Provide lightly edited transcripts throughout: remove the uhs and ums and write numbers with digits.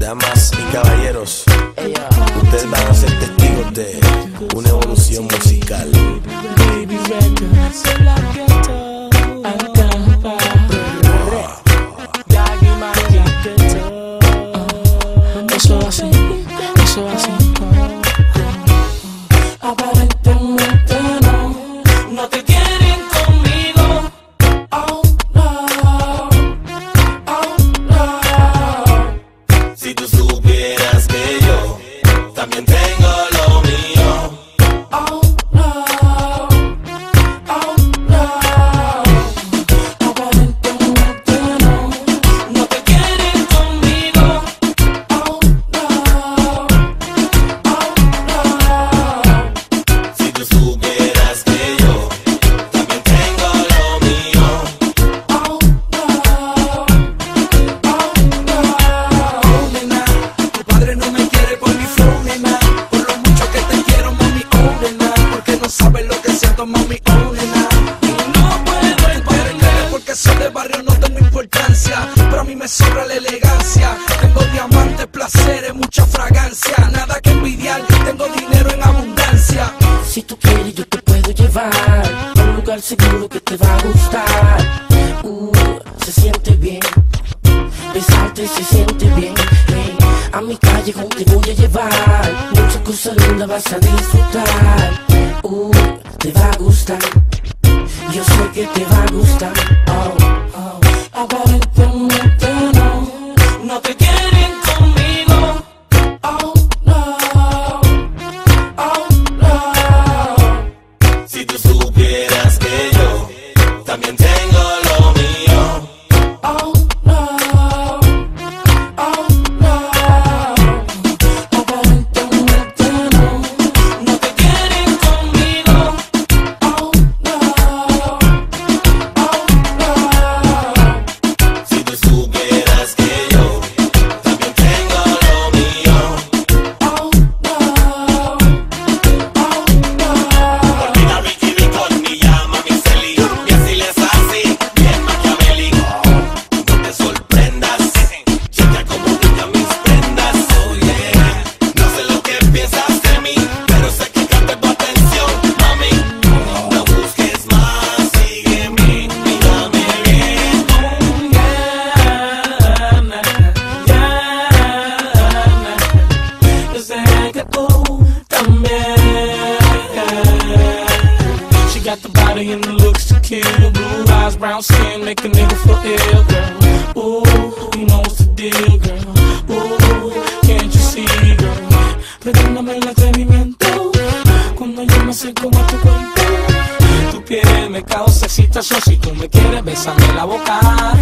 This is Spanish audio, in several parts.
Damas y caballeros, ustedes van a ser testigos de una evolución musical. Eso así, eso así. Aparentemente no te quieren conmigo. Oh no, oh no. Si tú supieras que yo también tengo lo mío. Oh no, oh no. Aparentemente no te quieren conmigo. Oh no, oh no. Si tú supieras que yo también tengo lo mío. Oh no, oh Nena, tu padre no me quiere por mi flow, nena. Por lo mucho que te quiero, mami, oh, nena. Porque no sabes lo que siento, mami, oh, nena. Y no puedo entender porque soy de barrio, no tengo importancia. Pero a mí me sobra la elegancia. Tengo diamantes, placeres, mucha fragancia. Nada que envidiar, tengo dinero en abundancia. Si tú quieres yo te puedo llevar a un lugar seguro que te va a gustar. Se siente bien, besarte se siente bien. Hey, a mi callejón te voy a llevar. Muchas cosas lindas vas a disfrutar. Te va a gustar. Yo sé que te va a gustar. Aparentemente no te quieren conmigo. Oh no, oh no. Si tú supieras que yo también tengo lo mío. Oh no, oh no. Aparentemente no te quieren conmigo. Oh no, oh no. Si tú supieras que yo también tengo lo mío. Oh no, oh no. Olvida Ricky Nicole, ni llama mi Celi. Y así les así, bien maquiavélico. No te sorprendas, checa como brillan mis prendas. Oh yeah, no sé lo que piensas de mí, pero sé que capté tu atención, mami. No busques más, sígueme, mírame bien. Yo sé que tú también. She got the body and the looks to kill. Blue eyes, brown skin, make a nigga feel ill, girl. Ooh, you know what's the deal, girl. Ooh, can't you see, girl? Perdóname el atrevimiento cuando yo me acerco a tu cuerpo. Tu piel me causa excitación. Si tú me quieres, bésame la boca.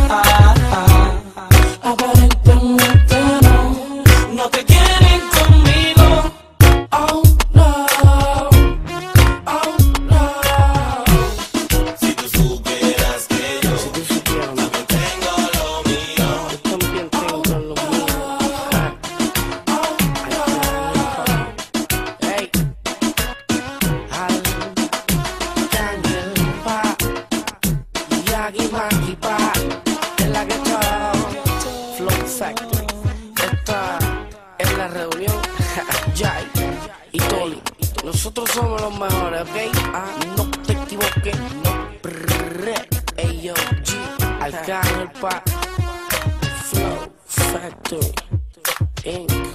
Aparentemente no te quieren conmigo. Oh no, oh no. Si tú supieras que yo también tengo lo mío. También tengo lo mío. Hey, al Daniel Pa, Yagi Maki Pa, en la que está Flow Factory. Esta es la reunión. Jai y Toli. Nosotros somos los mejores, ¿ok? No te equivoques. Ey yo, G, Arcángel Pa, Flow Factory Inc.